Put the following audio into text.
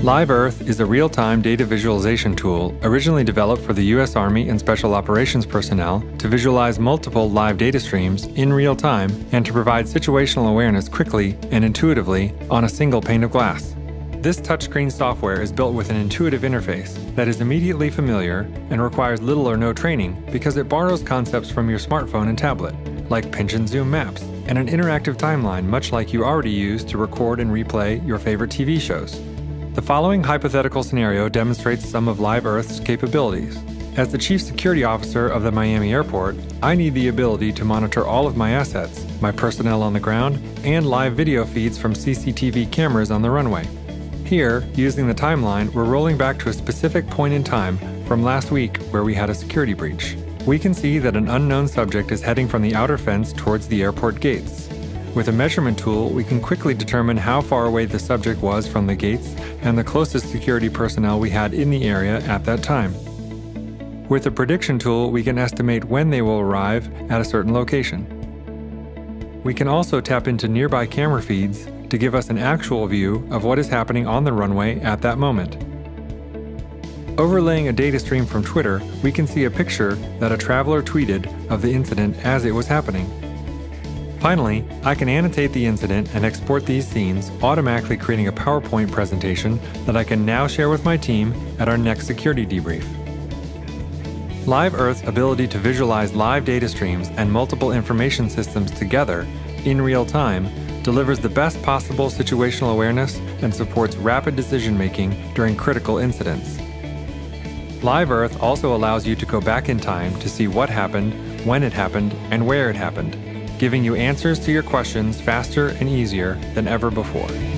Live Earth is a real-time data visualization tool originally developed for the U.S. Army and Special Operations personnel to visualize multiple live data streams in real time and to provide situational awareness quickly and intuitively on a single pane of glass. This touchscreen software is built with an intuitive interface that is immediately familiar and requires little or no training because it borrows concepts from your smartphone and tablet, like pinch and zoom maps, and an interactive timeline much like you already use to record and replay your favorite TV shows. The following hypothetical scenario demonstrates some of Live Earth's capabilities. As the Chief Security Officer of the Miami Airport, I need the ability to monitor all of my assets, my personnel on the ground, and live video feeds from CCTV cameras on the runway. Here, using the timeline, we're rolling back to a specific point in time from last week where we had a security breach. We can see that an unknown subject is heading from the outer fence towards the airport gates. With a measurement tool, we can quickly determine how far away the subject was from the gates and the closest security personnel we had in the area at that time. With a prediction tool, we can estimate when they will arrive at a certain location. We can also tap into nearby camera feeds to give us an actual view of what is happening on the runway at that moment. Overlaying a data stream from Twitter, we can see a picture that a traveler tweeted of the incident as it was happening. Finally, I can annotate the incident and export these scenes, automatically creating a PowerPoint presentation that I can now share with my team at our next security debrief. Live Earth's ability to visualize live data streams and multiple information systems together in real time delivers the best possible situational awareness and supports rapid decision-making during critical incidents. Live Earth also allows you to go back in time to see what happened, when it happened, and where it happened, giving you answers to your questions faster and easier than ever before.